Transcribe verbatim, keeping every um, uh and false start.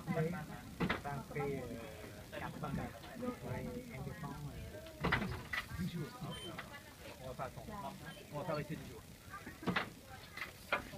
Dans cái cặp bằng này, rồi em được mong dix jours. On va pas attendre. On va pas rester dix jours.